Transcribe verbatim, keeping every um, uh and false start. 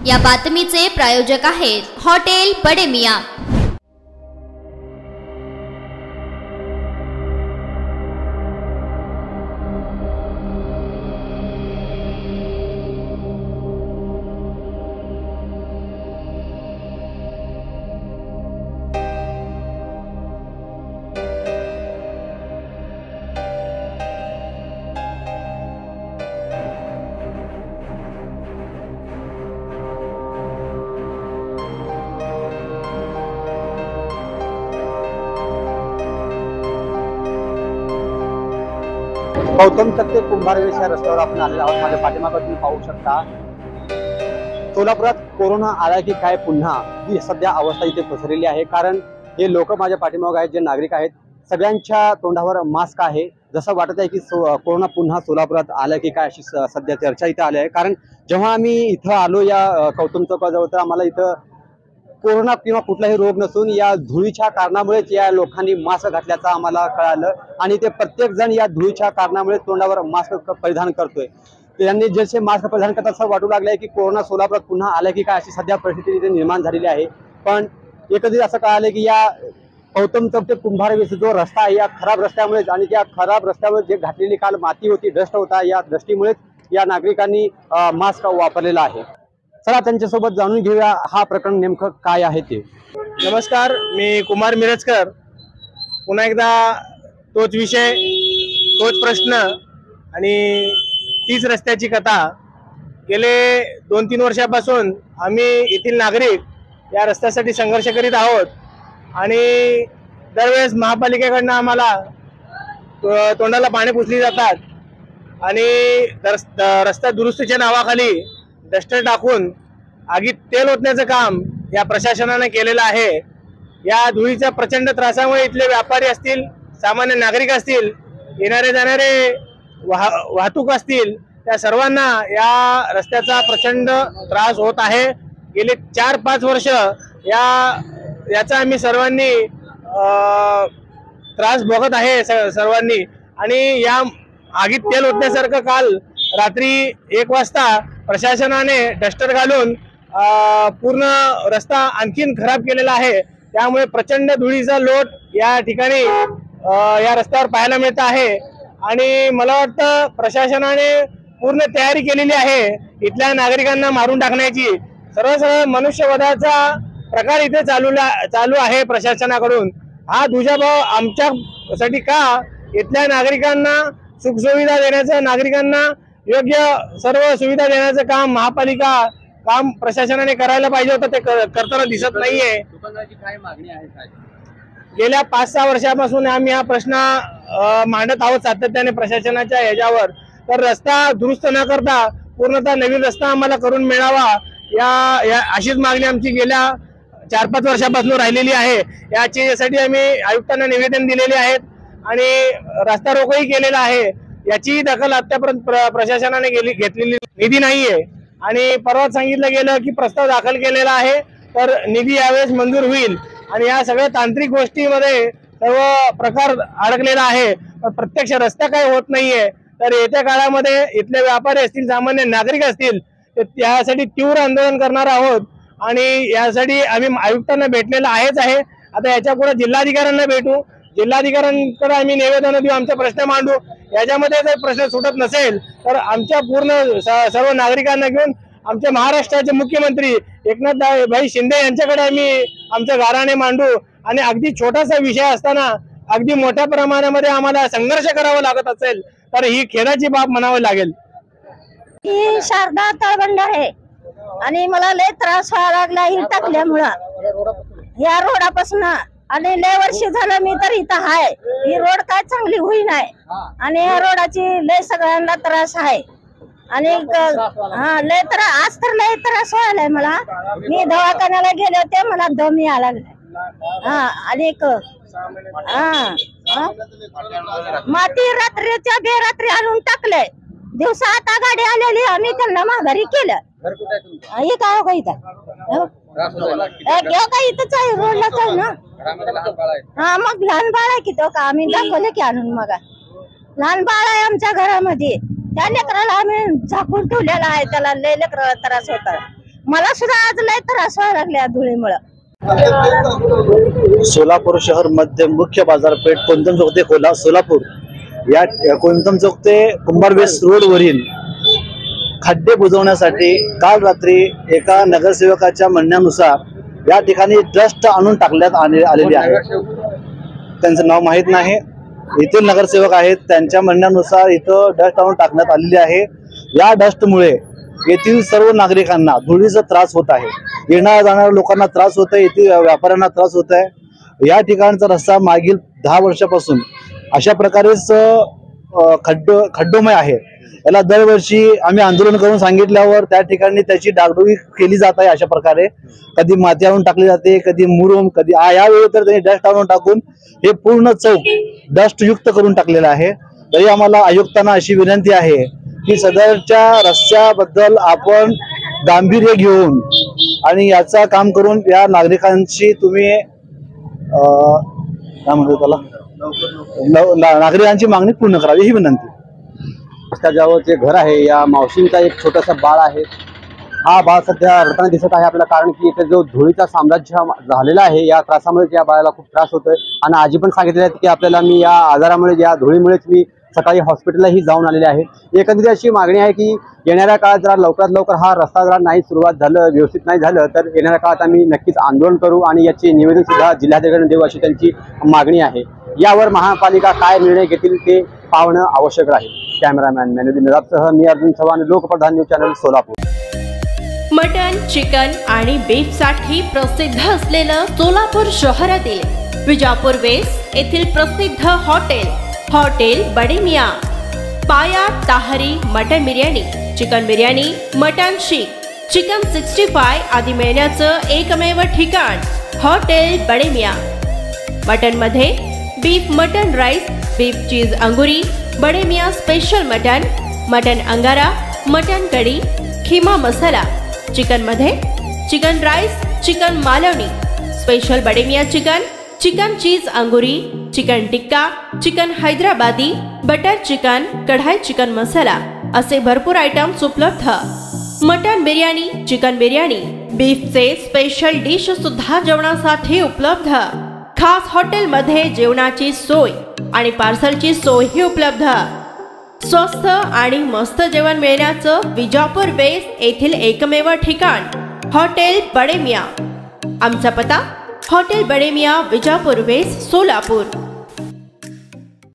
या बातमीचे प्रायोजक आहेत हॉटेल बडे मियां। गौतम तक्ते कुंभारवेश या रस्त्यावर आपण आलेलो आहोत। माझ्या पाठीमागे तुम्ही पाहू शकता सोलापुरात कोरोना आला की काय पुन्हा ही सध्या अवस्था इथे पसरलेली आहे। कारण हे लोक माझ्या पाठीमागे आहेत, जे नागरिक आहेत, सगळ्यांच्या तोंडावर मास्क आहे। जसं वाटत आहे की कोरोना पुन्हा सोलापुरात आला की काय अशी सध्या चर्चा इथे आली आहे। कारण जेव्हा आम्ही इथं आलो या गौतम चौकाजवळ तर आम्हाला इथं कोरोना किंवा कुठलाही रोग नसून या धुळीच्या कारणामुळेच या लोकांनी मास्क घातल्याचं आम्हाला कळालं आणि ते प्रत्येक जण या धुळीच्या कारणामुळे तोंडावर मास्क परिधान करतोय। त्यांनी जसे मास्क परिधान करतात असं वाटू लागलंय की कोरोना सोलापुरात पुन्हा आलं की काय अशी सध्या परिस्थिती इथे निर्माण झालेली आहे। पण एकंदरीत असं कळालं की या गौतम चौक कुंभारवेश जो रस्ता आहे या खराब रस्त्यामुळेच आणि त्या खराब रस्त्यावर जे घातलेली काल माती होती, डस्ट होता, या डस्टीमुळेच या नागरिकांनी मास्क वापरलेला आहे। चला त्यांच्यासोबत जाणून घेऊया हा प्रकरण नेमकं काय आहे ते। नमस्कार, मी कुमार मिरजकर। पुन्हा एकदा तोच विषय, तोच प्रश्न आणि तीच रस्त्याची कथा। गेले दोन तीन वर्षापासून आम्ही येथील नागरिक या रस्त्यासाठी संघर्ष करीत आहोत आणि दरवेळेस महापालिकेकडनं आम्हाला तोंडाला पाणी पुसली जातात आणि रस्ता दुरुस्तीच्या नावाखाली डस्टर टाकून आगीत तेल ओतण्याचं काम या प्रशासनाने केलेलं आहे। या धुळीच्या प्रचंड त्रासामुळे इथले व्यापारी असतील, सामान्य नागरिक असतील, येणारे जाणारे वाह वाहतूक असतील, त्या सर्वांना या रस्त्याचा प्रचंड त्रास होत आहे। गेले चार पाच वर्ष या याचा आम्ही सर्वांनी त्रास भोगत आहे सर्वांनी। आणि या आगीत तेल ओतण्यासारखं काल रात्री एक वाजता प्रशासनाने डस्टर घालून पूर्ण रस्ता आणखीन खराब केलेला आहे। त्यामुळे प्रचंड धुळीचा लोट या ठिकाणी या रस्त्यावर पाहायला मिळत आहे आणि मला वाटतं प्रशासनाने पूर्ण तयारी केलेली आहे इथल्या नागरिकांना मारून टाकण्याची। सर्व सर्व मनुष्यवधाचा प्रकार इथे चालू चालू आहे प्रशासनाकडून। हा दुजाभाव आमच्यासाठी का? इथल्या नागरिकांना सुखसुविधा देण्याचं, नागरिकांना योग्य सर्व सुविधा देण्याचं काम महापालिका काम प्रशासनाने करायला पाहिजे होतं, ते करताना दिसत नाहीये। दुकानदाराची काय मागणी आहे काय? गेल्या पाच सहा वर्षापासून आम्ही हा प्रश्न मांडत आहोत सातत्याने प्रशासनाच्या ह्याच्यावर। तर रस्ता दुरुस्त न करता पूर्णतः नवीन रस्ता आम्हाला करून मिळावा या, या अशीच मागणी आमची गेल्या चार पाच वर्षापासून राहिलेली आहे। याच्यासाठी आम्ही आयुक्तांना निवेदन दिलेले आहेत आणि रस्ता रोकोही केलेला आहे। याची दखल आतापर्यंत प्रशासनाने गेली घेतलेली निधी नाहीये आणि परवा सांगितलं गेलं की प्रस्ताव दाखल केलेला आहे तर निधी यावेळेस मंजूर होईल आणि या सगळ्या तांत्रिक गोष्टीमध्ये सर्व प्रकार अडकलेला आहे, पण प्रत्यक्ष रस्ता काही होत नाहीये। तर येत्या काळामध्ये इथले व्यापारी असतील, सामान्य नागरिक असतील, तर त्यासाठी तीव्र आंदोलन करणार आहोत आणि यासाठी आम्ही आयुक्तांना भेटलेलं आहेच आहे। आता याच्या पुढे जिल्हाधिकाऱ्यांना भेटू, जिल्हाधिकाऱ्यांकडे आम्ही निवेदन देऊ, आमचे प्रश्न मांडू। याच्यामध्ये जर प्रश्न सुटत नसेल तर आमच्या पूर्ण सर्व नागरिकांना घेऊन आमचे महाराष्ट्राचे मुख्यमंत्री एकनाथ भाई शिंदे यांच्याकडे आम्ही आमच्या गाऱ्हाणे मांडू आणि अगदी छोटासा विषय असताना अगदी मोठ्या प्रमाणामध्ये आम्हाला संघर्ष करावा लागत असेल तर ही खेदाची बाब म्हणावी लागेल। ही शारदा तळबंडर आहे आणि मला लय त्रास व्हायला लागला ही टाकल्यामुळं या रोडापासून आणि लय वर्ष झालं मी तर इथं आहे। ही रोड काय चांगली होई नाही आणि या रोडाची लय सगळ्यांना त्रास आहे आणि हा लय त्रास आज तर लय त्रास व्हायलाय मला। मी दवाखान्याला गेले होते, मला दम यायला लागलाय। हा आणि हा माती रात्रीच्या बेरात्री आणून टाकले, दिवसा आता गाडी आलेली आम्ही त्यांना माघारी केलं। हे काय हो का इथं काय इथंच आहे, रोडलाच आहे ना। हा मग लहान बाळ आहे की तो का आम्ही दाखवलं की आणून मग लहान बाळ आहे आमच्या घरामध्ये, त्या लेकराला आम्ही झाकून ठेवलेला आहे, त्याला लय लेकराला त्रास होता। मला सुद्धा आज लय त्रास व्हायला लागल्या धुळीमुळं. सोलापूर शहर मध्य मुख्य बाजारपेठ कोणतम चौक ते कोल्हा सोलापूर या कोणतम चौक ते कुंभारवेस रोड वरील खड्डे बुजवण्यासाठी काल रात्री एका नगरसेवकाच्या म्हणण्यानुसार या ठिकाणी डस्ट आणून टाकण्यात आले आलेली आहे. त्यांचं नाव माहीत नाही. येथील नगरसेवक आहेत. त्यांच्या म्हणण्यानुसार इथं डस्ट आणून टाकण्यात आलेली आहे. या डस्टमुळे येथील सर्व नागरिकांना धुळीचा त्रास होत आहे. येणाऱ्या जाणाऱ्या लोकांना त्रास होत आहे. येथील व्यापाऱ्यांना त्रास होत आहे. या ठिकाणचा रस्ता मागील दहा वर्षापासून अशा प्रकारेच खड्ड खड्डोमय आहे. याला दरवर्षी आम्ही आंदोलन करून सांगितल्यावर त्या ठिकाणी त्याची डागडुगी केली जात आहे. अशा प्रकारे कधी माती आणून टाकली जाते, कधी मुरुम, कधी यावेळी तर त्यांनी डस्ट आणून टाकून हे पूर्ण चौक डस्ट युक्त करून टाकलेलं आहे. तरी आम्हाला आयुक्तांना अशी विनंती आहे की सदरच्या रस्त्याबद्दल आपण गांभीर्य घेऊन आणि याचा काम करून या नागरिकांची तुम्ही काय म्हणतो त्याला नागरिकांची मागणी पूर्ण करावी ही विनंती. रस्त्याजवळ जे घर आहे या मावशींचा एक छोटासा बाळ आहे. हा बाळ सध्या रडताना दिसत आहे आपल्याला, कारण की इथे जो धुळीचा साम्राज्य झालेला आहे या त्रासामुळे या बाळाला खूप त्रास होतोय. आणि आजी पण सांगितले आहेत की आपल्याला मी या आजारामुळे या धुळीमुळेच मी सकाळी हॉस्पिटललाही जाऊन आलेले आहे. एकंदरीत अशी मागणी आहे की येणाऱ्या काळात जरा लवकरात लवकर हा रस्ता जरा नाही सुरुवात झालं, व्यवस्थित नाही झालं तर येणाऱ्या काळात आम्ही नक्कीच आंदोलन करू आणि याचे निवेदन सुद्धा जिल्हाधिकाऱ्यांना देऊ अशी त्यांची मागणी आहे. यावर महापालिका काय निर्णय घेतील ते पाहणं आवश्यक राहील. कॅमेरामॅन मेनुद्दीन नदाबसह मी Arjun Chavan, Lokpradhan news channel Solapur. Mutton, chicken आणि बीफ साठी प्रसिद्ध असलेलं सोलापूर शहरातील विजापूर वेस्ट येथील प्रसिद्ध hotel hotel Bade Miyan. Paya tahari mutton biryani, chicken biryani, mutton seekh, chicken sixty five आदी मिळण्याचं एकमेव ठिकाण हॉटेल बडे मियां. मटन मध्ये beef mutton rice, beef cheese angoori, Bade Miyan special mutton, mutton angara, mutton kadhi, keema masala. Chicken मध्ये chicken rice, chicken Malvani, special Bade Miyan chicken, chicken cheese angoori, chicken tikka, chicken Hyderabadi, butter chicken, kadai chicken masala असे भरपूर items उपलब्ध. Mutton biryani, chicken biryani, बीफचे special dish सुद्धा जेवणासाठी उपलब्ध. खास हॉटेलमध्ये जेवणाची सोय आणि पार्सलची सोयही उपलब्ध. स्वस्त आणि मस्त जेवण मिळण्याचं विजापूर वेस्ट येथील एकमेव ठिकाण हॉटेल बडे मियां. आमचा पत्ता हॉटेल बडे मियां, विजापूर वेस्ट, सोलापूर.